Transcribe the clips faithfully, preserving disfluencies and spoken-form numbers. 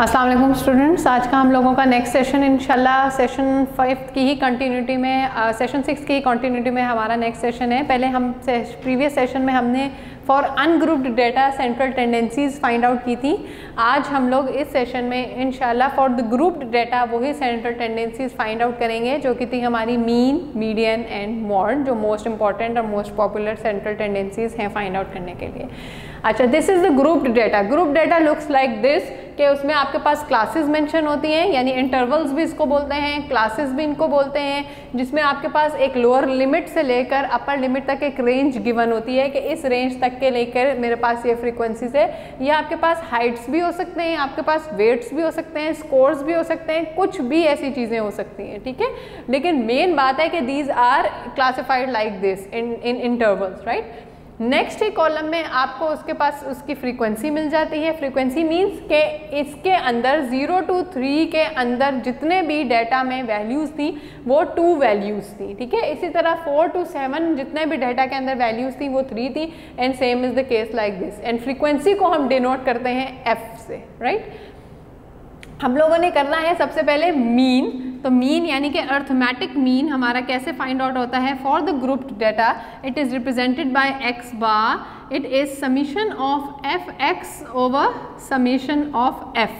अस्सलाम वालेकुम स्टूडेंट्स, आज का हम लोगों का नेक्स्ट सेशन इंशाल्लाह सेशन फाइव की ही कंटिन्यूटी में सेशन सिक्स की ही कंटिन्यूटी में हमारा नेक्स्ट सेशन है। पहले हम प्रीवियस सेशन में हमने for ungrouped data central tendencies find out की थी। आज हम लोग इस सेशन में इंशाल्लाह फॉर द ग्रुप्ड डेटा वही सेंट्रल टेंडेंसीज फाइंड आउट करेंगे जो कि थी हमारी मीन, मीडियन एंड मॉड, जो मोस्ट इंपॉर्टेंट और मोस्ट पॉपुलर सेंट्रल टेंडेंसीज हैं फाइंड आउट करने के लिए। अच्छा, this is the grouped data. Group data looks like this कि उसमें आपके पास क्लासेस मेंशन होती हैं, यानी इंटरवल्स भी इसको बोलते हैं, क्लासेस भी इनको बोलते हैं, जिसमें आपके पास एक लोअर लिमिट से लेकर अपर लिमिट तक एक रेंज गिवन होती है कि इस रेंज तक के लेकर मेरे पास ये फ्रीक्वेंसीज है। या आपके पास हाइट्स भी हो सकते हैं, आपके पास वेट्स भी हो सकते हैं, स्कोर्स भी हो सकते हैं, कुछ भी ऐसी चीज़ें हो सकती हैं, ठीक है। लेकिन मेन बात है कि these are classified like this in in intervals, right. Next ही कॉलम में आपको उसके पास उसकी फ्रीक्वेंसी मिल जाती है। फ्रीक्वेंसी मींस के इसके अंदर जीरो टू थ्री के अंदर जितने भी डेटा में वैल्यूज़ थी वो टू वैल्यूज़ थी, ठीक है। इसी तरह फोर टू सेवन जितने भी डेटा के अंदर वैल्यूज़ थी वो थ्री थी, and same is the case like this. And frequency को हम डिनोट करते हैं एफ से, राइट। हम लोगों ने करना है सबसे पहले मीन। तो मीन यानी कि अर्थमेटिक मीन हमारा कैसे फाइंड आउट होता है for the grouped data. It is represented by X bar. It is summation of F X over summation of F,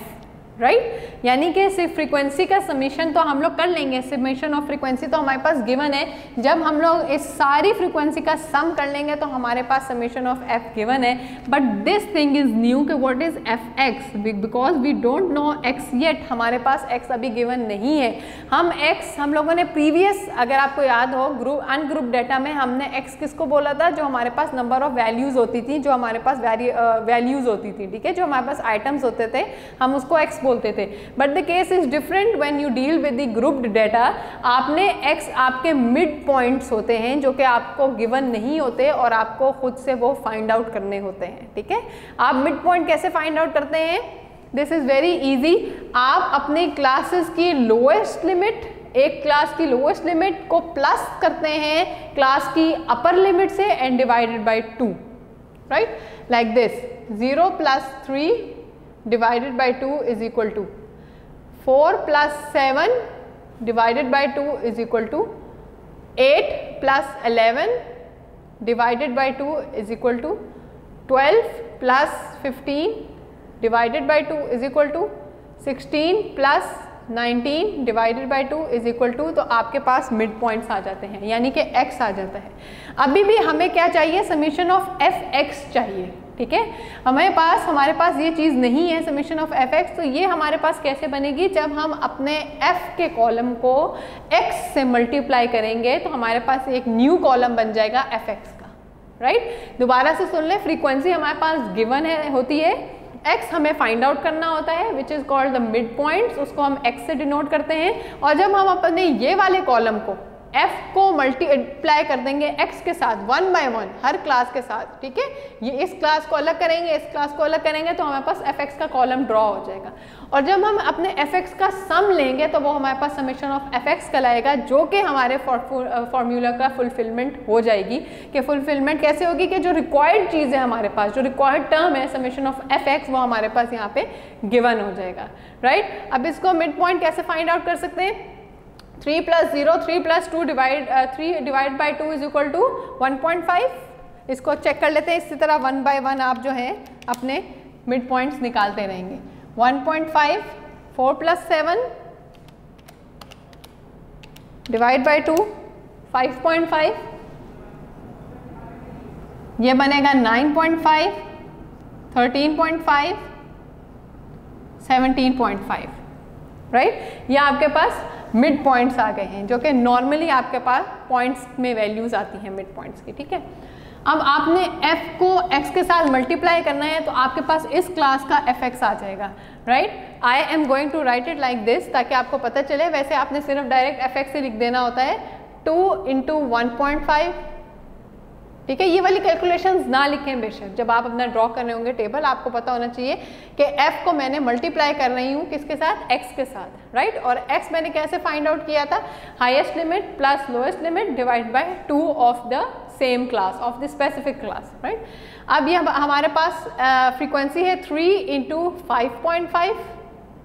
right. यानी कि सिर्फ फ्रीक्वेंसी का समीशन तो हम लोग कर लेंगे, समीशन ऑफ फ्रीक्वेंसी तो हमारे पास गिवन है। जब हम लोग इस सारी फ्रीक्वेंसी का सम कर लेंगे तो हमारे पास समीशन ऑफ एफ गिवन है। But this thing is new कि what is F X, because we don't know X yet. हमारे पास एक्स अभी गिवन नहीं है। हम एक्स हम लोगों ने प्रीवियस, अगर आपको याद हो, ग्रुप अनग्रुप डेटा में हमने एक्स किसको बोला था, जो हमारे पास नंबर ऑफ वैल्यूज़ होती थी, जो हमारे पास वैल्यूज़ होती थी, ठीक है, जो हमारे पास आइटम्स होते थे, हम उसको एक्स बोलते थे। But the case is different when you deal with the grouped data. आपने एक्स आपके मिड पॉइंट्स होते हैं जो कि आपको गिवन नहीं होते और आपको खुद से वो फाइंड आउट करने होते हैं, ठीक है। आप मिड पॉइंट कैसे फाइंड आउट करते हैं? This is very easy. आप अपने क्लासेस की लोएस्ट लिमिट, एक क्लास की लोएस्ट लिमिट को प्लस करते हैं क्लास की अपर लिमिट से and divided by two, right, like this. Zero plus three divided by two is equal to four plus seven divided by two is equal to eight plus eleven divided by two is equal to twelve plus fifteen divided by two is equal to sixteen plus nineteen divided by two is equal to, तो आपके पास mid points आ जाते हैं, यानी कि x आ जाता है। अभी भी हमें क्या चाहिए? समीशन ऑफ एफ एक्स चाहिए, ठीक है। हमारे पास हमारे पास ये चीज़ नहीं है, समीशन ऑफ एफ एक्स। तो ये हमारे पास कैसे बनेगी? जब हम अपने f के कॉलम को x से मल्टीप्लाई करेंगे तो हमारे पास एक न्यू कॉलम बन जाएगा एफ एक्स का, राइट। दोबारा से सुन लें, फ्रीक्वेंसी हमारे पास गिवन है होती है, x हमें फाइंड आउट करना होता है which is called the mid points, उसको हम x से डिनोट करते हैं। और जब हम अपने ये वाले कॉलम को f को मल्टीप्लाई कर देंगे x के साथ वन बाय वन हर क्लास के साथ, ठीक है। ये इस क्लास को अलग करेंगे, इस क्लास को अलग करेंगे तो हमारे पास fx का कॉलम ड्रॉ हो जाएगा। और जब हम अपने fx का सम लेंगे तो वो हमारे पास समेशन ऑफ fx कहलाएगा, जो कि हमारे फॉर्मूला का फुलफिलमेंट हो जाएगी। कि फुलफिलमेंट कैसे होगी? कि जो रिक्वायर्ड चीज़ है हमारे पास, जो रिक्वायर्ड टर्म है समेशन ऑफ fx, वो हमारे पास यहाँ पे गिवन हो जाएगा, राइट। अब इसको मिड पॉइंट कैसे फाइंड आउट कर सकते हैं? Three plus zero, three plus two divide three divide by two is equal to one point five. इसको चेक कर लेते हैं। इसी तरह वन बाय वन आप जो है अपने मिड पॉइंट्स निकालते रहेंगे। One point five, four plus seven divide by two, five point five, ये बनेगा nine point five, thirteen point five, seventeen point five, right. ये आपके पास मिड पॉइंट्स आ गए हैं, जो कि नॉर्मली आपके पास पॉइंट्स में वैल्यूज आती हैं मिड पॉइंट्स की, ठीक है। अब आपने f को x के साथ मल्टीप्लाई करना है तो आपके पास इस क्लास का एफ एक्स आ जाएगा, right. I am going to write it like this ताकि आपको पता चले। वैसे आपने सिर्फ डायरेक्ट एफ एक्स से लिख देना होता है, two into one point five, ठीक है। ये वाली कैलकुलेशंस ना लिखें बेशक, जब आप अपना ड्रॉ कर रहे होंगे टेबल, आपको पता होना चाहिए कि f को मैंने मल्टीप्लाई कर रही हूँ किसके साथ? x के साथ, राइट। और x मैंने कैसे फाइंड आउट किया था? Highest limit plus lowest limit divide by two of the same class, of the specific class, right. अब ये हमारे पास फ्रीक्वेंसी है three into five point five,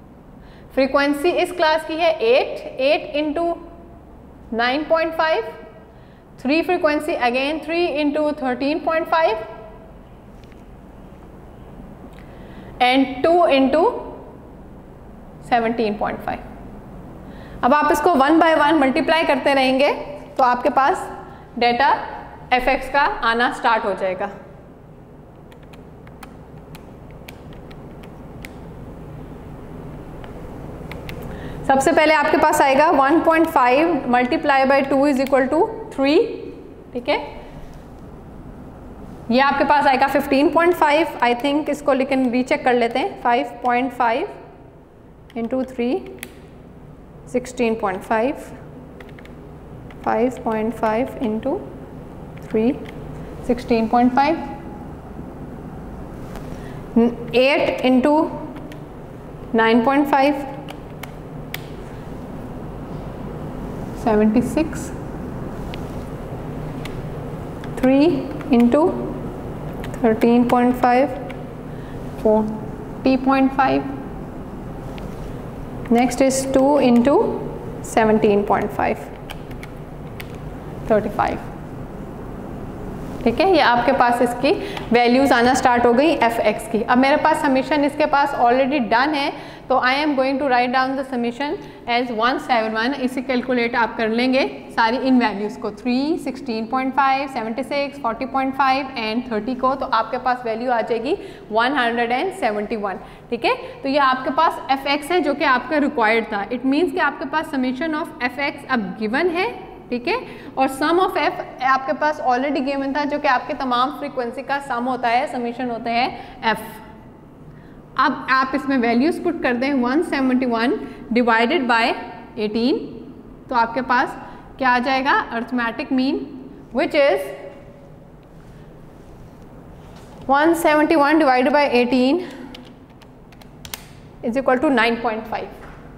frequency इस क्लास की है eight, eight into nine point five, three frequency again three into thirteen point five and two into seventeen point five. अब आप इसको वन बाय वन मल्टीप्लाई करते रहेंगे तो आपके पास डेटा एफ एक्स का आना स्टार्ट हो जाएगा। सबसे पहले आपके पास आएगा one point five multiply by two is equal to three, ठीक है। ये आपके पास आएगा fifteen point five, I think इसको लेकिन रीचेक कर लेते हैं। Five point five into three sixteen point five, five point five into three sixteen point five, eight into nine point five seventy six, three into thirteen point five forty point five, next is two into seventeen point five thirty five, ठीक है। ये आपके पास इसकी values आना start हो गई F x की। अब मेरे पास समीशन इसके पास ऑलरेडी डन है, तो I am going to write down the summation as one seven one. इसे कैलकुलेट आप कर लेंगे सारी इन वैल्यूज़ को, three, sixteen point five, seventy six, forty point five and thirty को, तो आपके पास वैल्यू आ जाएगी वन हंड्रेड सेवेंटी वन, ठीक है। तो ये आपके पास एफ एक्स है जो कि आपका रिक्वायर्ड था। इट मीन्स कि आपके पास समीशन ऑफ एफ एक्स अब गिवन है, ठीक है, और सम ऑफ एफ आपके पास ऑलरेडी गिवन था जो कि आपके तमाम फ्रीक्वेंसी का सम होता है, समीशन होते हैं एफ। अब आप इसमें वैल्यूज पुट कर दें one seventy one divided by eighteen, तो आपके पास क्या आ जाएगा, arithmetic mean which is one seventy one divided by eighteen is equal to nine point five,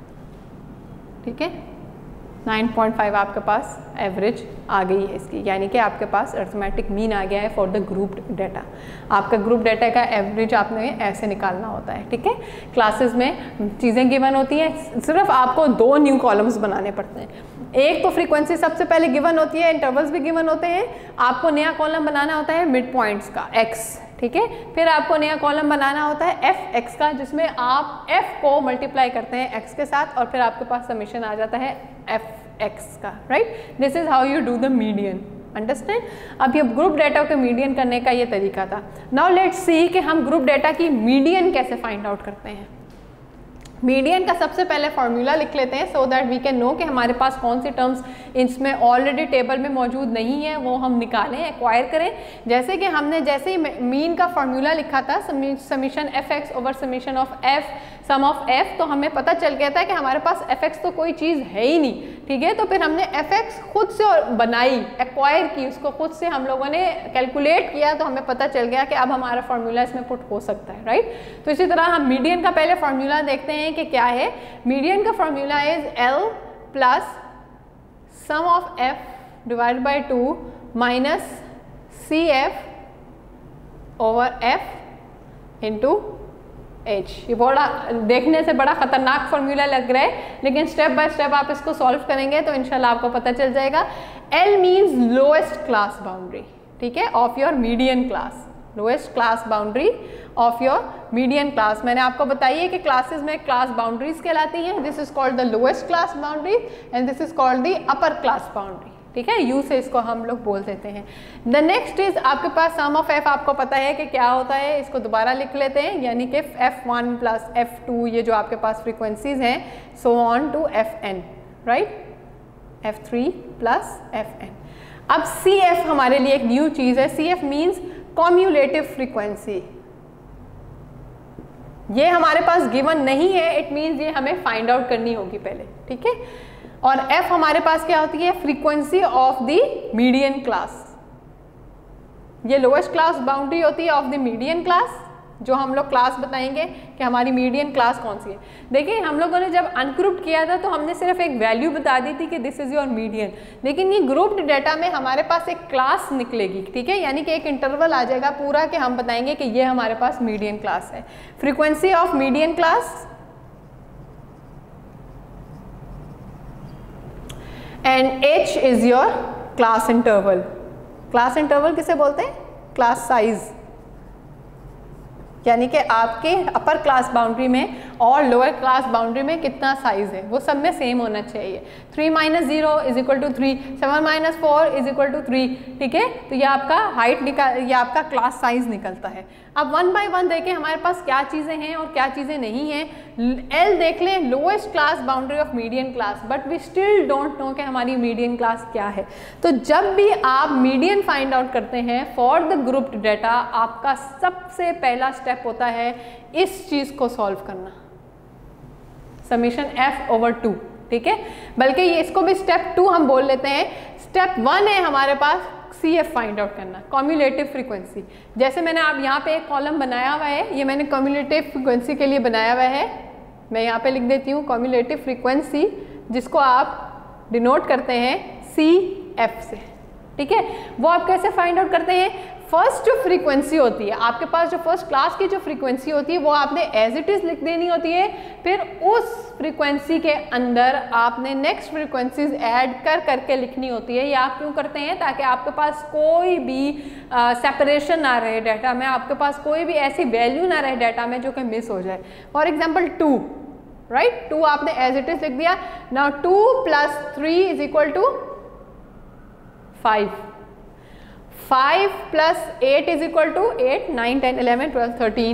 ठीक है। नाइन पॉइंट फाइव आपके पास एवरेज आ गई है इसकी, यानी कि आपके पास अर्थमेटिक मीन आ गया है फॉर द ग्रुप्ड डाटा। आपका ग्रुप डाटा का एवरेज आपने ऐसे निकालना होता है, ठीक है। क्लासेस में चीज़ें गिवन होती हैं, सिर्फ आपको दो न्यू कॉलम्स बनाने पड़ते हैं। एक तो फ्रीक्वेंसी सबसे पहले गिवन होती है, इंटरवल्स भी गिवन होते हैं, आपको नया कॉलम बनाना होता है मिड पॉइंट्स का एक्स, ठीक है। फिर आपको नया कॉलम बनाना होता है एफ एक्स का, जिसमें आप एफ को मल्टीप्लाई करते हैं एक्स के साथ और फिर आपके पास समीशन आ जाता है एफ एक्स का, right. This is how you do the median, understand. अब ये ग्रुप डाटा के मीडियन करने का ये तरीका था। नाउ लेट्स सी कि हम ग्रुप डाटा की मीडियन कैसे फाइंड आउट करते हैं। मीडियन का सबसे पहले फॉर्मूला लिख लेते हैं so that we can know कि हमारे पास कौन सी टर्म्स इसमें ऑलरेडी टेबल में मौजूद नहीं है, वो हम निकालें, एक्वायर करें। जैसे कि हमने जैसे ही मीन का फॉर्मूला लिखा था, summation F X over summation of F sum of F, तो हमें पता चल गया था कि हमारे पास एफ एक्स तो कोई चीज़ है ही नहीं, ठीक है। तो फिर हमने एफ एक्स खुद से बनाई, एक्वायर की, उसको खुद से हम लोगों ने कैलकुलेट किया, तो हमें पता चल गया कि अब हमारा फॉर्मूला इसमें पुट हो सकता है, राइट। तो इसी तरह हम मीडियन का पहले फॉर्मूला देखते हैं कि क्या है। मीडियन का formula is L plus sum of F divide by two minus C F over F into H. ये बड़ा देखने से बड़ा खतरनाक फॉर्मूला लग रहा है, लेकिन स्टेप बाय स्टेप आप इसको सॉल्व करेंगे तो इंशाल्लाह आपको पता चल जाएगा। L means lowest class boundary, ठीक है, of your median class, lowest class boundary of your median class. मैंने आपको बताई है कि क्लासेस में क्लास बाउंड्रीज कहलाती हैं। This is called the lowest class boundary and this is called the upper class boundary, ठीक है। यू से इसको हम लोग बोल देते हैं। द नेक्स्ट इज आपके पास सम ऑफ एफ, आपको पता है कि क्या होता है, इसको दोबारा लिख लेते हैं, यानी कि F one plus F two, ये जो आपके पास फ्रीक्वेंसीज हैं, so on to F N, right, F three plus F N. अब सी एफ हमारे लिए एक न्यू चीज़ है। C F means cumulative frequency. ये हमारे पास गिवन नहीं है, इट मीन्स ये हमें फाइंड आउट करनी होगी पहले, ठीक है। और एफ हमारे पास क्या होती है, frequency of the median class. ये लोएस्ट क्लास बाउंड्री होती है ऑफ द मीडियन क्लास, जो हम लोग क्लास बताएंगे कि हमारी मीडियन क्लास कौन सी है। देखिए हम लोगों ने जब अनग्रुप्ड किया था तो हमने सिर्फ एक वैल्यू बता दी थी कि दिस इज योर मीडियन, लेकिन ये ग्रुप्ड डाटा में हमारे पास एक क्लास निकलेगी, ठीक है, यानी कि एक इंटरवल आ जाएगा पूरा कि हम बताएंगे कि ये हमारे पास मीडियन क्लास है। Frequency of median class and H is your class interval. Class interval किसे बोलते हैं? क्लास साइज, यानी कि आपके अपर क्लास बाउंड्री में और लोअर क्लास बाउंड्री में कितना साइज है वो सब में सेम होना चाहिए। Three minus zero is equal to three, seven minus four is equal to three, ठीक है। तो ये आपका हाइट निकाल, ये आपका क्लास साइज निकलता है। अब वन बाय वन देखें हमारे पास क्या चीज़ें हैं और क्या चीज़ें नहीं हैं। एल देख लें, lowest class boundary of median class, but we still don't know कि हमारी मीडियन क्लास क्या है। तो जब भी आप मीडियन फाइंड आउट करते हैं फॉर द ग्रुप्ड डेटा, आपका सबसे पहला स्टेप होता है इस चीज़ को सॉल्व करना, समीशन एफ ओवर टू, ठीक है। बल्कि ये इसको भी स्टेप टू हम बोल लेते हैं। स्टेप वन है हमारे पास सी एफ फाइंड आउट करना, कॉम्युलेटिव फ्रीक्वेंसी। जैसे मैंने आप यहाँ पे एक कॉलम बनाया हुआ है, ये मैंने कॉम्युलेटिव फ्रीक्वेंसी के लिए बनाया हुआ है। मैं यहाँ पे लिख देती हूँ कॉम्युलेटिव फ्रीक्वेंसी, जिसको आप डिनोट करते हैं सी एफ से, ठीक है। वो आप कैसे फाइंड आउट करते हैं? फर्स्ट जो फ्रीक्वेंसी होती है आपके पास, जो फर्स्ट क्लास की जो फ्रीक्वेंसी होती है वो आपने एज इट इज़ लिख देनी होती है। फिर उस फ्रीक्वेंसी के अंदर आपने नेक्स्ट फ्रीक्वेंसीज ऐड कर करके लिखनी होती है। ये आप क्यों करते हैं? ताकि आपके पास कोई भी सेपरेशन ना रहे डाटा में, आपके पास कोई भी ऐसी वैल्यू ना रहे डाटा में जो कि मिस हो जाए। For example two, right, two आपने एज इट इज़ लिख दिया। Now two plus three is equal to five, five plus eight is equal to eight, nine ten eleven twelve thirteen,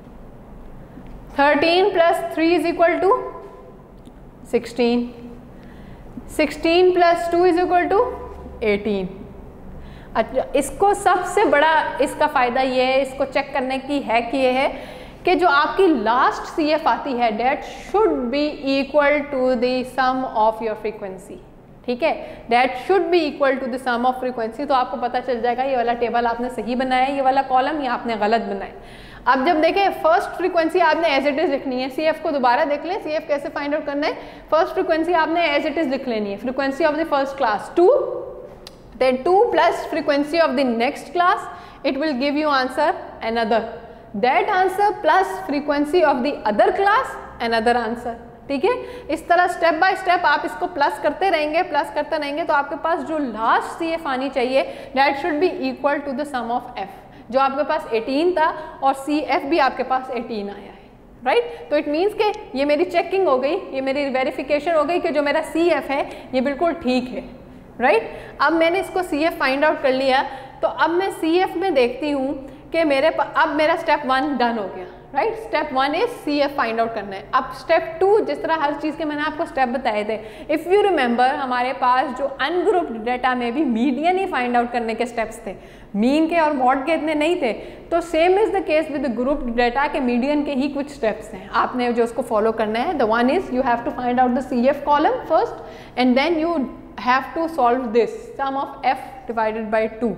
thirteen plus three is equal to sixteen, sixteen plus two is equal to eighteen. अच्छा, इसको सबसे बड़ा इसका फ़ायदा ये है, इसको check करने की है कि ये है कि जो आपकी लास्ट सी एफ आती है that should be equal to the sum of your frequency, ठीक है। That should be equal to the sum of frequency. तो आपको पता चल जाएगा ये वाला टेबल आपने सही बनाया है, ये वाला कॉलम ये आपने गलत बनाया। अब जब देखें फर्स्ट फ्रीक्वेंसी आपने एज इट इज़ लिखनी है। सी एफ को दोबारा देख लें, सी एफ कैसे फाइंड आउट करना है। फर्स्ट फ्रीक्वेंसी आपने एज इट इज़ लिख लेनी है, frequency of the first class two, then two plus frequency of the next class, it will give you answer another, that answer plus frequency of the other class another answer, ठीक है। इस तरह step by step आप इसको plus करते रहेंगे, plus करते रहेंगे, तो आपके पास जो लास्ट सी एफ आनी चाहिए that should be equal to the sum of F. जो आपके पास एटीन था और सी एफ भी आपके पास एटीन आया है, राइट right? तो इट मीन्स के ये मेरी चेकिंग हो गई, ये मेरी वेरिफिकेशन हो गई कि जो मेरा सी एफ है ये बिल्कुल ठीक है, राइट right? अब मैंने इसको सी एफ फाइंड आउट कर लिया, तो अब मैं सी एफ में देखती हूँ कि मेरे अब मेरा स्टेप वन डन हो गया, right. Step one is C F find out करना है। अब स्टेप टू, जिस तरह हर चीज़ के मैंने आपको स्टेप बताए थे, इफ़ यू रिमेंबर हमारे पास जो अनग्रुप्ड डाटा में भी मीडियन ही फाइंड आउट करने के स्टेप्स थे, मीन के और मॉड के इतने नहीं थे। तो same is the case with grouped data के मीडियन के ही कुछ स्टेप्स हैं, आपने जो उसको फॉलो करना है। The one is you have to find out the C F column first and then you have to solve this sum of F divided by two.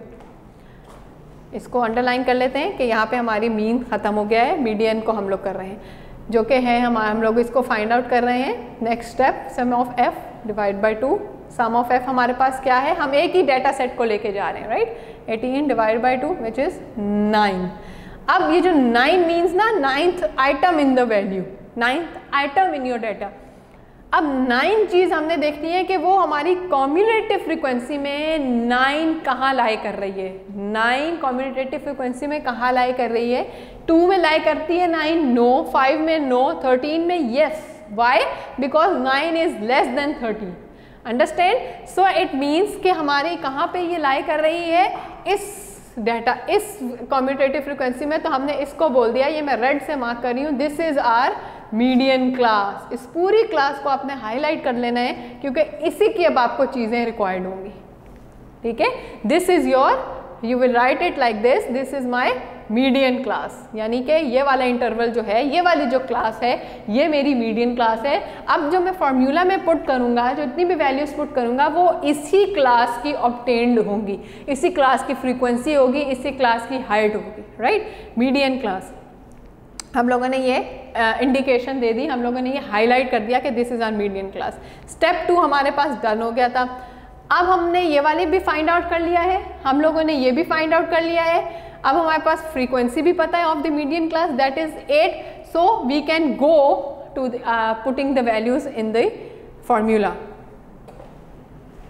इसको अंडरलाइन कर लेते हैं कि यहाँ पे हमारी मीन ख़त्म हो गया है, मीडियन को हम लोग कर रहे हैं, जो कि है हम हम लोग इसको फाइंड आउट कर रहे हैं। Next step sum of F divide by two. Sum of F हमारे पास क्या है, हम एक ही डाटा सेट को लेके जा रहे हैं, right. Eighteen divide by two which is nine. अब ये जो नाइन मीन्स ना ninth item in the value, ninth item in your data. अब नाइन चीज़ हमने देखनी है कि वो हमारी कॉम्युलेटिव फ्रीक्वेंसी में नाइन कहाँ लाई कर रही है। नाइन कॉम्युलेटिव फ्रीक्वेंसी में कहाँ लाई कर रही है? टू में लाई करती है नाइन, नो। फाइव में नो, थर्टीन में yes. Why? Because nine is less than thirteen. Understand? So it means कि हमारी कहाँ पे ये लाई कर रही है, इस डाटा, इस कॉम्युटेटिव फ्रीक्वेंसी में। तो हमने इसको बोल दिया, ये मैं रेड से मार्क कर रही हूँ, this is our median class. इस पूरी क्लास को आपने हाईलाइट कर लेना है क्योंकि इसी की अब आपको चीज़ें रिक्वायर्ड होंगी, ठीक है। This is your, you will write it like this, this is my median class, यानी कि ये वाला इंटरवल जो है, ये वाली जो क्लास है, ये मेरी मीडियन क्लास है। अब जो मैं फॉर्मूला में पुट करूँगा, जो इतनी भी वैल्यूज पुट करूँगा, वो इसी क्लास की ऑब्टेन्ड होंगी, इसी क्लास की फ्रीक्वेंसी होगी, इसी क्लास की हाइट होगी, राइट। मीडियन क्लास हम लोगों ने ये इंडिकेशन uh, दे दी, हम लोगों ने ये हाईलाइट कर दिया कि this is our median class. Step two हमारे पास डन हो गया था। अब हमने ये वाले भी फाइंड आउट कर लिया है, हम लोगों ने ये भी फाइंड आउट कर लिया है। अब हमारे पास फ्रीक्वेंसी भी पता है of the median class, that is eight. So we can go to putting the values in the formula.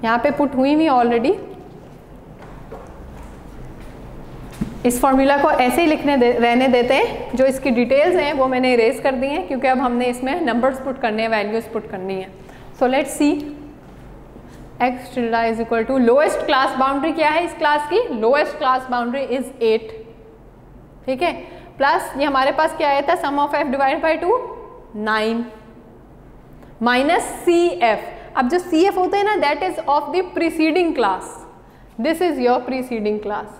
यहाँ पे पुट हुई हुई ऑलरेडी। इस फॉर्मूला को ऐसे ही लिखने दे, रहने देते हैं। जो इसकी डिटेल्स हैं वो मैंने इरेज कर दी हैं क्योंकि अब हमने इसमें नंबर्स पुट करने हैं, वैल्यूज पुट करनी है। So let's see X tilde is equal to lowest class boundary क्या है इस क्लास की, lowest class boundary is eight, ठीक है, प्लस ये हमारे पास क्या आया था, sum of F divide by two nine, minus C F. अब जो सी एफ होता है ना that is of the preceding class, this is your preceding class,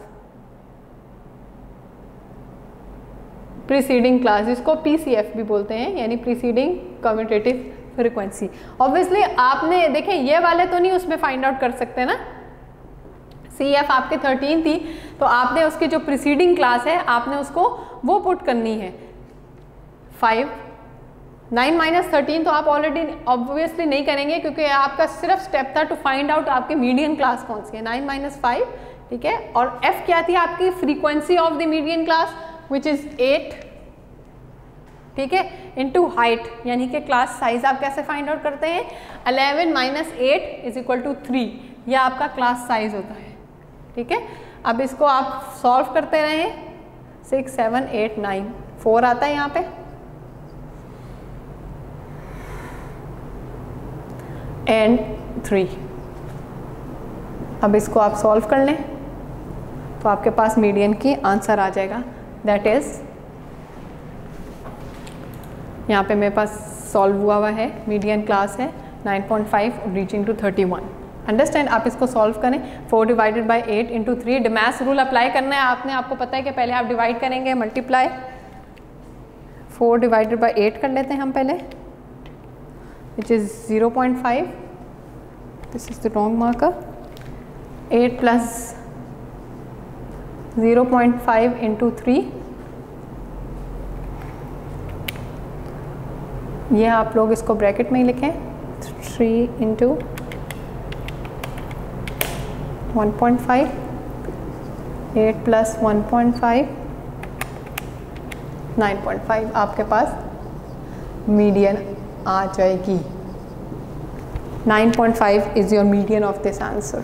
preceding class, जिसको पी सी एफ भी बोलते हैं, यानी प्रीसीडिंग कम्यूटेटिव फ्रीक्वेंसी। ऑब्वियसली आपने देखें ये वाले तो नहीं उसमें फाइंड आउट कर सकते ना, सी एफ आपके थर्टीन थी तो आपने उसकी जो प्रीसीडिंग क्लास है आपने उसको वो पुट करनी है फाइव, नाइन माइनस थर्टीन तो आप ऑलरेडी ऑब्वियसली नहीं करेंगे क्योंकि आपका सिर्फ स्टेप था टू फाइंड आउट आपकी मीडियन क्लास कौन सी है, नाइन माइनस फाइव, ठीक है, और एफ क्या थी आपकी frequency of the median class which is eight, ठीक है, इनटू हाइट, यानी कि क्लास साइज आप कैसे फाइंड आउट करते हैं, eleven minus eight is equal to three, यह आपका क्लास साइज होता है, ठीक है। अब इसको आप सॉल्व करते रहें, six seven eight nine, four आता है यहाँ पे, एंड थ्री। अब इसको आप सॉल्व कर लें तो आपके पास मीडियन की आंसर आ जाएगा, दैट इज यहाँ पे मेरे पास सॉल्व हुआ हुआ है, मीडियन क्लास है nine point five reaching to thirty one. Understand, आप इसको सॉल्व करें, four divided by eight into three, DMAS rule apply करना है आपने, आपको पता है कि पहले आप डिवाइड करेंगे, multiply, four divided by eight कर लेते हैं हम पहले, which is zero point five, this is the wrong marker, eight plus zero point five into three, ये आप लोग इसको ब्रैकेट में ही लिखें, three into one point five, eight plus one point five, nine point five, आपके पास median आ जाएगी। Nine point five is your median of this answer,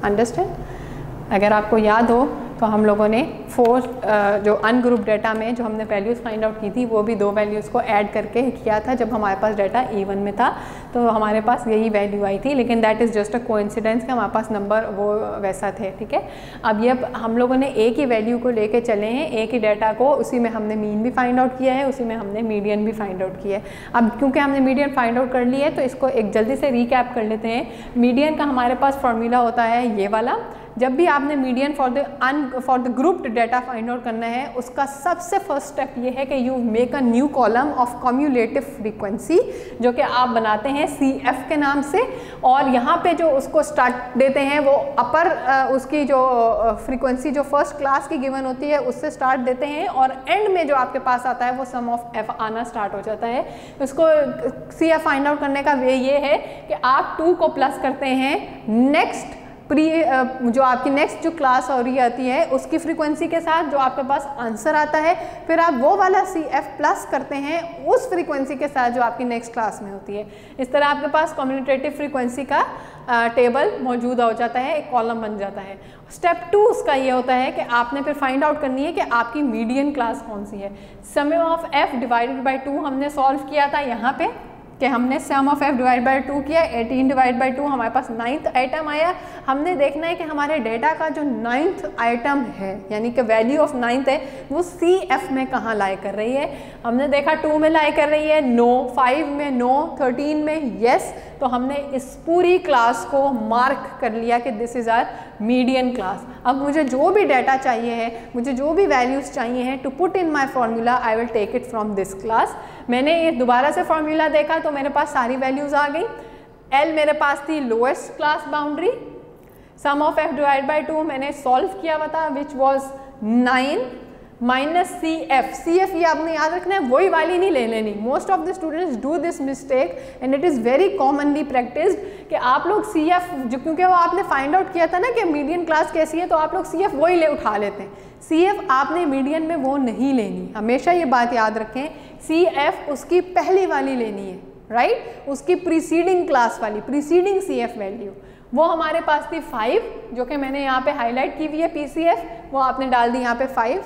understand. अगर आपको याद हो तो हम लोगों ने फोर जो अनग्रुप डेटा में जो हमने वैल्यूज़ फाइंड आउट की थी वो भी दो वैल्यूज़ को ऐड करके किया था जब हमारे पास डेटा इवन में था, तो हमारे पास यही वैल्यू आई थी, लेकिन that is just a coincidence कि हमारे पास नंबर वो वैसा थे, ठीक है। अब ये हम लोगों ने एक ही वैल्यू को लेके चले हैं, एक ही डेटा को, उसी में हमने मीन भी फाइंड आउट किया है, उसी में हमने मीडियन भी फाइंड आउट किया है। अब क्योंकि हमने मीडियन फाइंड आउट कर लिया है तो इसको एक जल्दी से रिकैप कर लेते हैं। मीडियन का हमारे पास फॉर्मूला होता है ये वाला, जब भी आपने median for the un for the grouped data find out करना है, उसका सबसे फर्स्ट स्टेप ये है कि you make a new column of cumulative frequency, जो कि आप बनाते हैं सी एफ के नाम से, और यहाँ पे जो उसको स्टार्ट देते हैं वो अपर उसकी जो फ्रीक्वेंसी जो फर्स्ट क्लास की गिवन होती है उससे स्टार्ट देते हैं, और एंड में जो आपके पास आता है वो सम ऑफ एफ आना स्टार्ट हो जाता है। उसको सी एफ फाइंड आउट करने का वे ये है कि आप टू को प्लस करते हैं नेक्स्ट प्री जो आपकी नेक्स्ट जो क्लास हो रही आती है उसकी फ्रीक्वेंसी के साथ जो आपके पास आंसर आता है, फिर आप वो वाला सी एफ प्लस करते हैं उस फ्रीक्वेंसी के साथ जो आपकी नेक्स्ट क्लास में होती है। इस तरह आपके पास कम्यूटेटिव फ्रीक्वेंसी का आ, टेबल मौजूद हो जाता है, एक कॉलम बन जाता है। स्टेप टू उसका ये होता है कि आपने फिर फाइंड आउट करनी है कि आपकी मीडियन क्लास कौन सी है। Sum of F divided by two हमने सॉल्व किया था यहाँ पे कि हमने sum of F divide by two किया, एटीन डिवाइड बाई टू हमारे पास नाइन्थ आइटम आया। हमने देखना है कि हमारे डेटा का जो नाइन्थ आइटम है यानी कि वैल्यू ऑफ नाइन्थ है वो सी एफ में कहाँ लाई कर रही है। हमने देखा टू में लाई कर रही है, नो, फाइव में नो, थर्टीन में येस, तो हमने इस पूरी क्लास को मार्क कर लिया कि this is our median class. अब मुझे जो भी डाटा चाहिए है, मुझे जो भी वैल्यूज़ चाहिए हैं to put in my formula, I will take it from this class. मैंने ये दोबारा से फार्मूला देखा तो मेरे पास सारी वैल्यूज़ आ गई। एल मेरे पास थी lowest class boundary, sum of F divide by two मैंने सॉल्व किया हुआ था which was nine, minus C F. C F ये आपने याद रखना है, वही वाली नहीं ले लेनी। Most of the students do this mistake and it is very commonly practised कि आप लोग सी एफ जो, क्योंकि वो आपने फाइंड आउट किया था ना कि मीडियन क्लास कैसी है, तो आप लोग सी एफ वही ले उठा लेते हैं। सी एफ आपने मीडियन में वो नहीं लेनी, हमेशा ये बात याद रखें। सी एफ उसकी पहली वाली लेनी है, राइट right? उसकी प्रीसीडिंग क्लास वाली, प्रीसीडिंग सी एफ वैल्यू, वो हमारे पास थी फाइव, जो कि मैंने यहाँ पे हाईलाइट की हुई है पी सी एफ, वो आपने डाल दी यहाँ पे five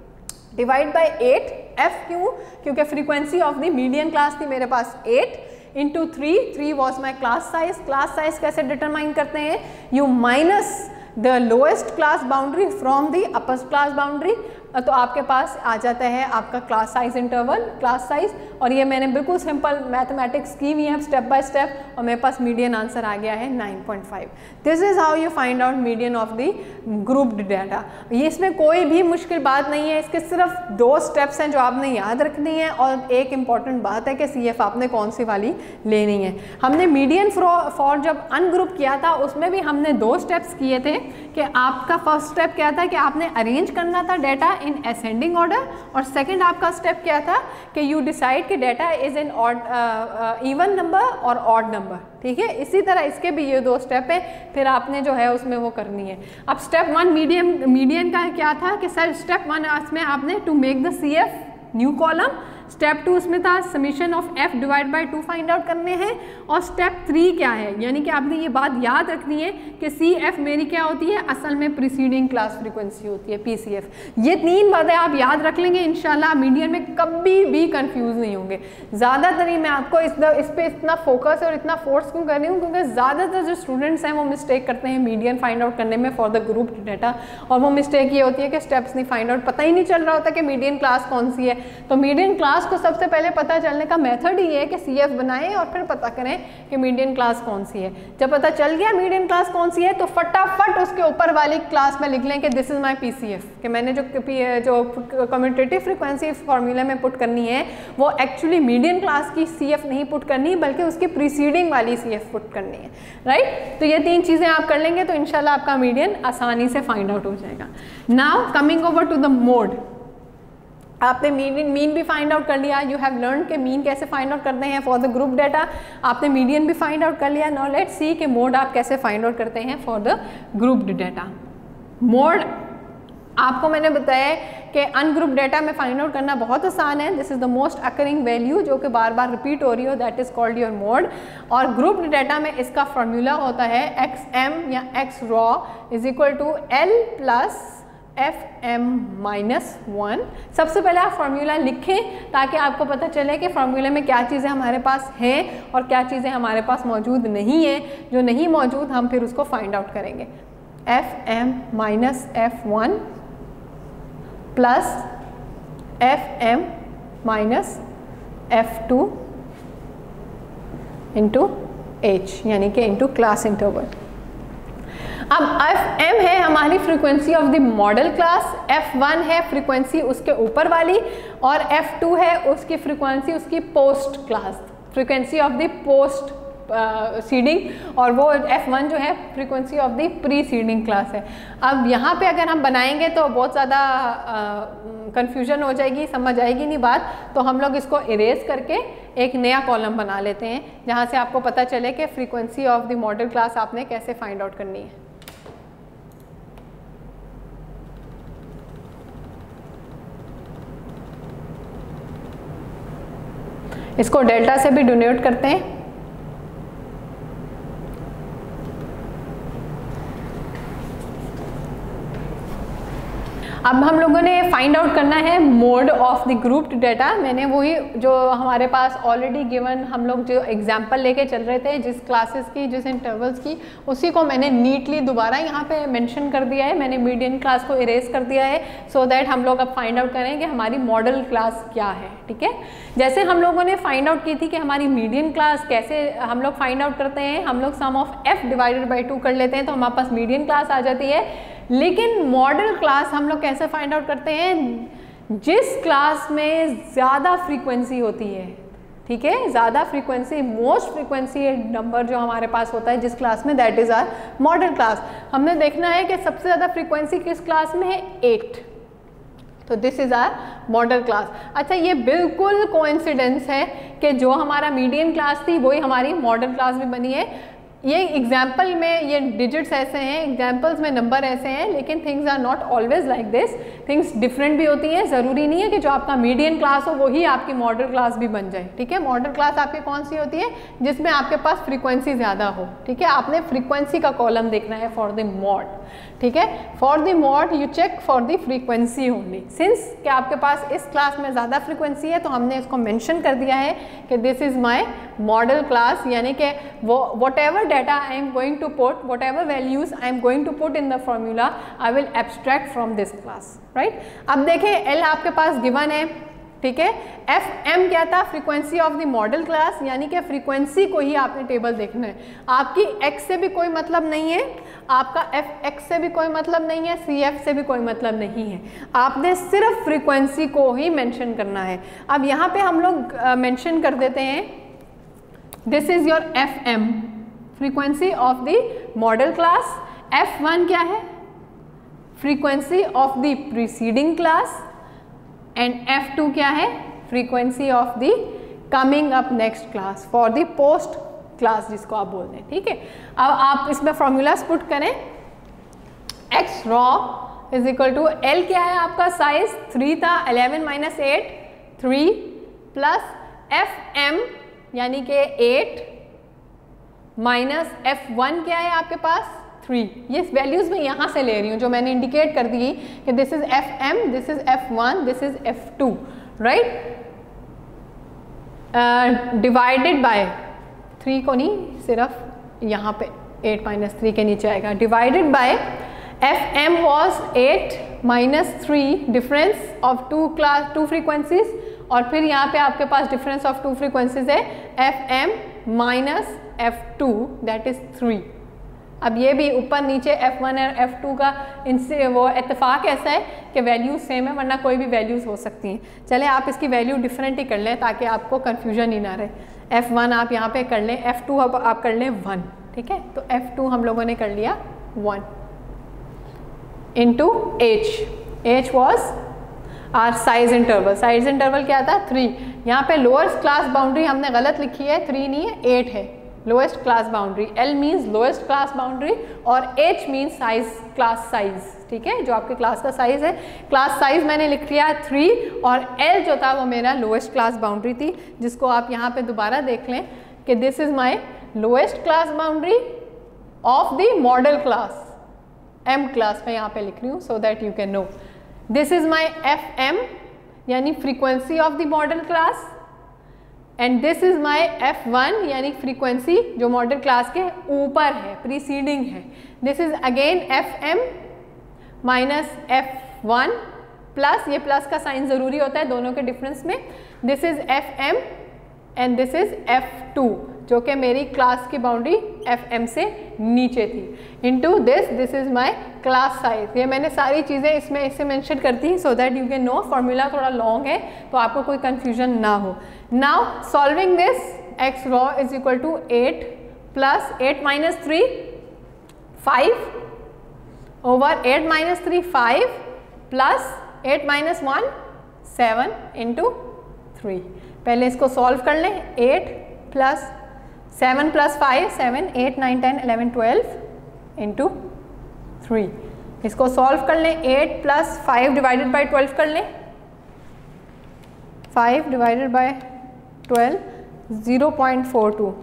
divide by eight, F क्यों, क्योंकि frequency of the median class थी मेरे पास eight, into three, three was my class size. Class size कैसे डिटरमाइन करते हैं, you minus the lowest class boundary from the upper class boundary, तो आपके पास आ जाता है आपका class size interval, class size. और ये मैंने बिल्कुल सिंपल मैथमेटिक्स की हुई है स्टेप बाय स्टेप, और मेरे पास मीडियन आंसर आ गया है nine point five. This is how you find out median of the grouped data. ये इसमें कोई भी मुश्किल बात नहीं है, इसके सिर्फ दो स्टेप्स हैं जो आपने याद रखनी है, और एक इंपॉर्टेंट बात है कि सी एफ आपने कौन सी वाली लेनी है। हमने मीडियन फॉर जब अनग्रुप किया था उसमें भी हमने दो स्टेप्स किए थे, कि आपका फर्स्ट स्टेप क्या था कि आपने अरेंज करना था डाटा इन असेंडिंग ऑर्डर, और सेकंड आपका स्टेप क्या था कि यू डिसाइड कि data is in odd even number और ऑड नंबर, ठीक है। इसी तरह इसके भी ये दो स्टेप है, फिर आपने जो है उसमें वो करनी है। अब स्टेप वन मीडियम मीडियन का क्या था कि सर स्टेप वन इसमें आपने to make the C F new column, step two उसमें था summation of F divide by two find out करने हैं, और स्टेप थ्री क्या है, यानी कि आपने ये बात याद रखनी है कि सी एफ मेरी क्या होती है, असल में प्रीसीडिंग क्लास फ्रीक्वेंसी होती है, पी सी एफ। ये तीन बातें आप याद रख लेंगे, इंशाल्लाह मीडियन में कभी भी कंफ्यूज नहीं होंगे। ज़्यादातर ही मैं आपको इस इस पर इतना फोकस और इतना फोर्स क्यों कर रही हूँ, क्योंकि ज़्यादातर जो स्टूडेंट्स हैं वो मिस्टेक करते हैं मीडियन फाइंड आउट करने में फॉर द ग्रुप डाटा, और वो मिस्टेक ये होती है कि स्टेप्स नहीं फाइंड आउट, पता ही नहीं चल रहा होता कि मीडियन क्लास कौन सी है। तो मीडियन क्लास को सबसे पहले पता चलने का मेथड ही है कि सी एफ बनाएं और फिर पता करें कि मीडियन क्लास कौन सी है। जब पता चल गया मीडियन क्लास कौन सी है तो फटाफट उसके ऊपर वाली क्लास में लिख लें कि this is my P C F, कि मैंने जो जो कम्यूटेटिव फ्रीक्वेंसी फार्मूला में पुट करनी है वो एक्चुअली मीडियन क्लास की सी एफ नहीं पुट करनी, बल्कि उसकी प्रीसीडिंग वाली सी एफ पुट करनी है, राइट। तो ये तीन चीज़ें आप कर लेंगे तो इंशाल्लाह आपका मीडियन आसानी से फाइंड आउट हो जाएगा। Now coming over to the mode, आपने मीन मीन भी फाइंड आउट कर लिया, यू हैव लर्न के मीन कैसे फाइंड आउट करते हैं फॉर द ग्रुप डाटा, आपने मीडियन भी फाइंड आउट कर लिया। नाउ लेट्स सी कि मोड आप कैसे फाइंड आउट करते हैं for the group data. Mode आपको मैंने बताया कि अनग्रुप डाटा में फाइंड आउट करना बहुत आसान है, this is the most occurring value जो कि बार बार रिपीट हो रही हो, that is called your mode. और ग्रुप डाटा में इसका फॉर्मूला होता है एक्स एम या X raw is equal to L plus F M minus one. सबसे पहले आप फार्मूला लिखें ताकि आपको पता चले कि फार्मूले में क्या चीज़ें हमारे पास हैं और क्या चीज़ें हमारे पास मौजूद नहीं है। जो नहीं मौजूद हम फिर उसको फाइंड आउट करेंगे। F M minus F one plus F M minus F two into H, यानी कि इंटू क्लास इंटरवल। अब एफ एम है हमारी frequency of the modal class, F one है फ्रीक्वेंसी उसके ऊपर वाली, और एफ टू है उसकी फ्रीक्वेंसी उसकी post class, frequency of the post seeding, और वो एफ वन जो है frequency of the preceding class है। अब यहाँ पे अगर हम बनाएंगे तो बहुत ज़्यादा कंफ्यूजन हो जाएगी, समझ आएगी नहीं बात, तो हम लोग इसको इरेज करके एक नया कॉलम बना लेते हैं जहाँ से आपको पता चले कि frequency of the modal class आपने कैसे फाइंड आउट करनी है। इसको डेल्टा से भी डिनोट करते हैं। अब हम लोगों ने फाइंड आउट करना है mode of the grouped data. मैंने वही जो हमारे पास ऑलरेडी गिवन हम लोग जो एग्जांपल लेके चल रहे थे जिस क्लासेस की जिस इंटरवल्स की, उसी को मैंने नीटली दोबारा यहाँ पे मेंशन कर दिया है। मैंने मीडियन क्लास को इरेज कर दिया है सो दैट हम लोग अब फाइंड आउट करें कि हमारी मॉडल क्लास क्या है। ठीक है, जैसे हम लोगों ने फाइंड आउट की थी कि हमारी मीडियन क्लास कैसे हम लोग फाइंड आउट करते हैं, हम लोग sum of F divided by two कर लेते हैं तो हमारे पास मीडियन क्लास आ जाती है। लेकिन मॉडल क्लास हम लोग कैसे फाइंड आउट करते हैं, जिस क्लास में ज़्यादा फ्रीक्वेंसी होती है। ठीक है, ज़्यादा फ्रीक्वेंसी, मोस्ट फ्रीक्वेंसी नंबर जो हमारे पास होता है जिस क्लास में, that is our modal class. हमने देखना है कि सबसे ज़्यादा फ्रीक्वेंसी किस क्लास में है, एट, तो this is our modal class. अच्छा, ये बिल्कुल कोइंसिडेंस है कि जो हमारा मीडियन क्लास थी वही हमारी मॉडल क्लास भी बनी है। ये एग्जाम्पल में ये डिजिट्स ऐसे हैं, एग्जाम्पल्स में नंबर ऐसे हैं, लेकिन things are not always like this, things different भी होती हैं। ज़रूरी नहीं है कि जो आपका मीडियन क्लास हो वही आपकी मॉडल क्लास भी बन जाए, ठीक है। मॉडल क्लास आपकी कौन सी होती है, जिसमें आपके पास फ्रीक्वेंसी ज़्यादा हो, ठीक है। आपने फ्रीक्वेंसी का कॉलम देखना है फॉर द मॉड, ठीक है। For the mode you check for the frequency only. Since कि आपके पास इस क्लास में ज़्यादा फ्रीक्वेंसी है तो हमने इसको मेंशन कर दिया है कि this is my modal class, यानी कि वो whatever data I am going to put, whatever values I am going to put in the formula I will abstract from this class, right. अब देखें L आपके पास given है, ठीक है। F M क्या था, frequency of the modal class, यानी कि फ्रीक्वेंसी को ही आपने टेबल देखना है। आपकी एक्स से भी कोई मतलब नहीं है, आपका एफ एक्स से भी कोई मतलब नहीं है, सी एफ से भी कोई मतलब नहीं है, आपने सिर्फ फ्रीक्वेंसी को ही मेंशन करना है। अब यहाँ पे हम लोग मेंशन कर देते हैं this is your F M, frequency of the modal class. F one क्या है, frequency of the preceding class, and F two क्या है, frequency of the coming up next class for the post class जिसको आप बोलते हैं, ठीक है। अब आप इसमें फॉर्मूलाज पुट करें, X raw is equal to L क्या है आपका साइज थ्री था, eleven minus eight three, plus F M यानी कि एट माइनस एफ वन क्या है आपके पास थ्री। ये वैल्यूज मैं यहाँ से ले रही हूँ जो मैंने इंडिकेट कर दी कि this is F M, this is F one, this is F two, right. Divided by three को नहीं, सिर्फ यहाँ पे एट माइनस थ्री के नीचे आएगा, divided by F M was eight minus three, difference of two class two frequencies, और फिर यहाँ पे आपके पास डिफरेंस ऑफ टू फ्रीक्वेंसीज है F M minus F two that is three. अब ये भी ऊपर नीचे एफ वन और एफ टू का इनसे वो इत्तेफाक ऐसा है कि वैल्यूज सेम है, वरना कोई भी वैल्यूज हो सकती हैं। चले आप इसकी वैल्यू डिफरेंट ही कर लें ताकि आपको कन्फ्यूजन ही ना रहे। एफ वन आप यहाँ पे कर लें, एफ टू अब आप कर लें वन, ठीक है। तो एफ टू हम लोगों ने कर लिया one into H, H was our size interval, size interval क्या था थ्री। यहाँ पे लोअर्स्ट क्लास बाउंड्री हमने गलत लिखी है, थ्री नहीं है एट है lowest class boundary. L means lowest class boundary और H means size class size, ठीक है, जो आपके क्लास का साइज है। क्लास साइज मैंने लिख लिया थ्री और एल जो था वो मेरा लोएस्ट क्लास बाउंड्री थी, जिसको आप यहाँ पे दोबारा देख लें कि this is my lowest class boundary of the modal class, M class मैं यहाँ पे लिख रही हूँ so that you can know. This is my F M यानी frequency of the modal class, and this is my F one यानी frequency जो modal class के ऊपर है, प्रीसीडिंग है। This is again F M minus F one plus, ये plus का sign ज़रूरी होता है दोनों के डिफरेंस में। This is F M and this is F two जो कि मेरी क्लास की बाउंड्री एफ एम से नीचे थी, into this this is my class size. ये मैंने सारी चीज़ें इसमें इससे मेंशन करती हैं so that you can know. Formula थोड़ा लॉन्ग है तो आपको कोई कंफ्यूजन ना हो। Now solving this, X raw is equal to eight plus eight minus three five over eight minus three five plus eight minus one seven into three. पहले इसको solve कर लें, eight plus seven plus five seven, eight nine ten eleven twelve into three. इसको solve कर लें, eight plus five divided by twelve कर लें, five divided by twelve zero point four two,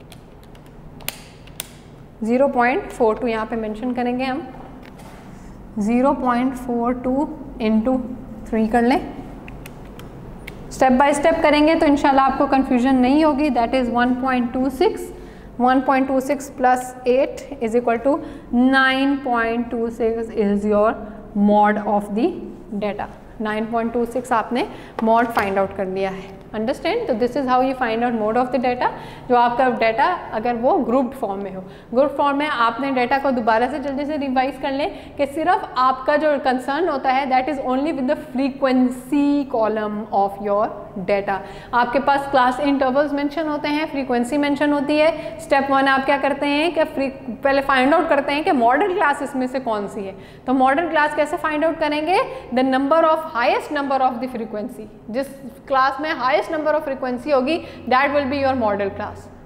zero point four two यहाँ पे mention करेंगे हम, zero point four two into three कर लें। स्टेप बाय स्टेप करेंगे तो इंशाल्लाह आपको कंफ्यूजन नहीं होगी। That is one point two six, one point two six plus eight is equal to nine point two six is your mode of the data. Nine point two six आपने mode find out कर लिया है। Understand? तो this is how you find out mode of the data. जो आपका data अगर वो grouped form में हो, ग्रुप फॉर्म में आपने डेटा को दोबारा से जल्दी से रिवाइज कर लें कि सिर्फ आपका जो कंसर्न होता है that is only with the frequency column of your data. आपके पास क्लास इंटरवल्स मेंशन होते हैं, फ्रीक्वेंसी मेंशन होती है। स्टेप वन आप क्या करते हैं कि पहले फाइंड आउट करते हैं कि मॉडल क्लास इसमें से कौन सी है। तो मॉडल क्लास कैसे फाइंड आउट करेंगे? The number of highest number of the frequency, जिस क्लास में हाईएस्ट नंबर ऑफ फ्रीक्वेंसी होगी that will be your modal class.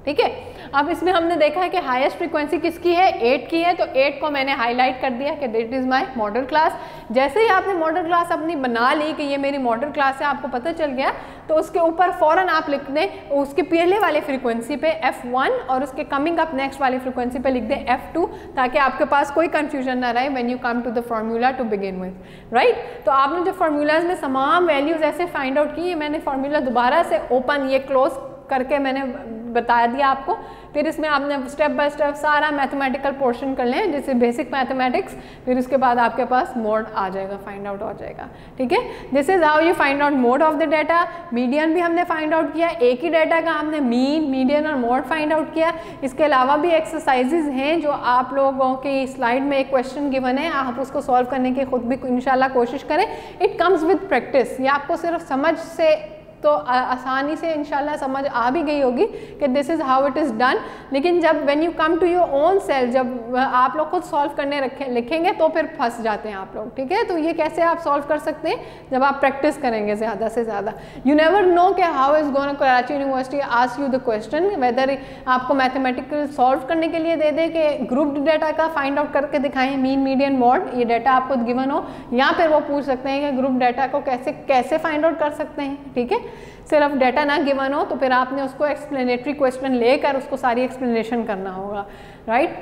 ठीक है। अब इसमें हमने देखा है कि हाईएस्ट फ्रीक्वेंसी किसकी है, एट की है, तो एट को मैंने हाईलाइट कर दिया कि this is my modal class. जैसे ही आपने मॉडल क्लास अपनी बना ली कि ये मेरी मॉडल क्लास है, आपको पता चल गया, तो उसके ऊपर फ़ौरन आप लिख दें उसके पहले वाले फ्रीक्वेंसी पे एफ वन और उसके कमिंग अप नेक्स्ट वाली फ्रीक्वेंसी पे लिख दें एफ टू, ताकि आपके पास कोई कंफ्यूजन ना रहे when you come to the formula to begin with, right. तो आपने जो फार्मूलाज में तमाम वैल्यूज़ ऐसे फाइंड आउट की, मैंने फार्मूला दोबारा से ओपन ये क्लोज करके मैंने बता दिया आपको। फिर इसमें आपने स्टेप बाय स्टेप सारा मैथमेटिकल पोर्शन कर लें, जैसे बेसिक मैथमेटिक्स, फिर उसके बाद आपके पास मोड आ जाएगा, फाइंड आउट हो जाएगा, ठीक है। This is how you find out mode of the data. Median भी हमने फाइंड आउट किया, एक ही डाटा का हमने मीन, मीडियन और मोड फाइंड आउट किया। इसके अलावा भी एक्सरसाइजेज हैं जो आप लोगों की स्लाइड में एक क्वेश्चन गिवन है, आप उसको सॉल्व करने की खुद भी इंशाल्लाह कोशिश करें। इट कम्स विद प्रैक्टिस, ये आपको सिर्फ समझ से तो आसानी से इंशाल्लाह समझ आ भी गई होगी कि this is how it is done. लेकिन जब when you come to your own self, जब आप लोग खुद सॉल्व करने रखे लिखेंगे तो फिर फंस जाते हैं आप लोग, ठीक है। तो ये कैसे आप सॉल्व कर सकते हैं, जब आप प्रैक्टिस करेंगे ज़्यादा से ज़्यादा। यू नेवर नो कि how is going Karachi university ask you the question, whether आपको मैथमेटिकल सॉल्व करने के लिए दे दे कि ग्रुप डाटा का फाइंड आउट करके दिखाएं, मीन मीडियन मॉड, ये डाटा आपको गिवन हो, या फिर वो पूछ सकते हैं कि ग्रुप डाटा को कैसे कैसे फाइंड आउट कर सकते हैं, ठीक है। सिर्फ डाटा ना गिवन हो तो फिर आपने उसको एक्सप्लेनेटरी क्वेश्चन लेकर उसको सारी एक्सप्लेनेशन करना होगा, राइट।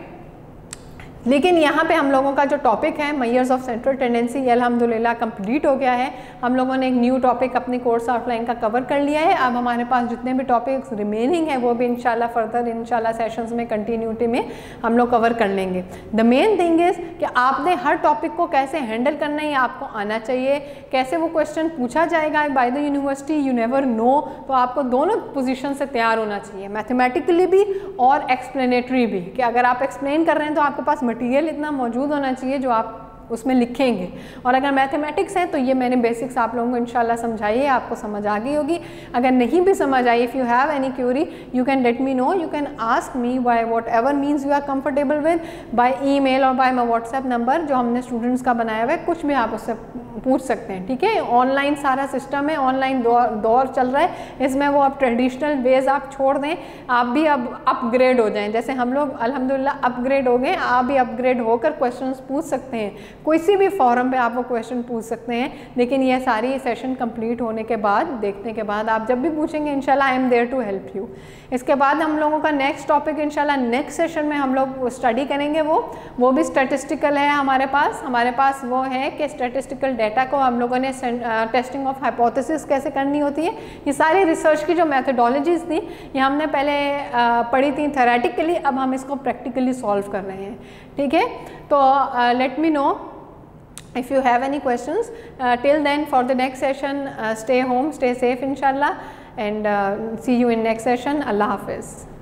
लेकिन यहाँ पे हम लोगों का जो टॉपिक है मेजर्स ऑफ सेंट्रल टेंडेंसी, ये अल्हम्दुलिल्लाह कंप्लीट हो गया है। हम लोगों ने एक न्यू टॉपिक अपनी कोर्स आउटलाइन का कवर कर लिया है। अब हमारे पास जितने भी टॉपिक्स रिमेनिंग है वो भी इंशाल्लाह फर्दर इंशाल्लाह सेशंस में कंटिन्यूटी में हम लोग कवर कर लेंगे। द मेन थिंग इज़ कि आपने हर टॉपिक को कैसे हैंडल करना है आपको आना चाहिए, कैसे वो क्वेश्चन पूछा जाएगा by the university, you never know. तो आपको दोनों पोजिशन से तैयार होना चाहिए, मैथमेटिकली भी और एक्सप्लेनेटरी भी, कि अगर आप एक्सप्लेन कर रहे हैं तो आपके पास मटेरियल इतना मौजूद होना चाहिए जो आप उसमें लिखेंगे। और अगर मैथमेटिक्स है तो ये मैंने बेसिक्स आप लोगों को इंशाल्लाह समझाई है, आपको समझ आ गई होगी। अगर नहीं भी समझ आई, if you have any query you can let me know, you can ask me by whatever means you are comfortable with, by email और बाय माई व्हाट्सएप नंबर जो हमने स्टूडेंट्स का बनाया हुआ है, कुछ भी आप उससे पूछ सकते हैं, ठीक है। ऑनलाइन सारा सिस्टम है, ऑनलाइन दौर दौर चल रहा है, इसमें वो अब ट्रेडिशनल वेज आप छोड़ दें, आप भी अब अपग्रेड हो जाएं। जैसे हम लोग अल्हम्दुलिल्लाह अपग्रेड हो गए, आप भी अपग्रेड होकर क्वेश्चंस पूछ सकते हैं, कोई सी भी फॉरम पे आप वो क्वेश्चन पूछ सकते हैं। लेकिन ये सारी सेशन कंप्लीट होने के बाद, देखने के बाद आप जब भी पूछेंगे इंशाल्लाह I am there to help you. इसके बाद हम लोगों का नेक्स्ट टॉपिक इंशाल्लाह नेक्स्ट सेशन में हम लोग स्टडी करेंगे, वो वो भी स्टैटिस्टिकल है हमारे पास। हमारे पास वो है कि स्टैटिस्टिकल डाटा को हम लोगों ने टेस्टिंग ऑफ हाइपोथेसिस कैसे करनी होती है, ये सारी रिसर्च की जो मैथडोलॉजीज थी ये हमने पहले uh, पढ़ी थी थेरेटिकली, अब हम इसको प्रैक्टिकली सॉल्व कर रहे हैं, ठीक है। तो let me know if you have any questions. Uh, till then, for the next session, uh, stay home, stay safe inshallah, and uh, see you in next session. Allah Hafiz.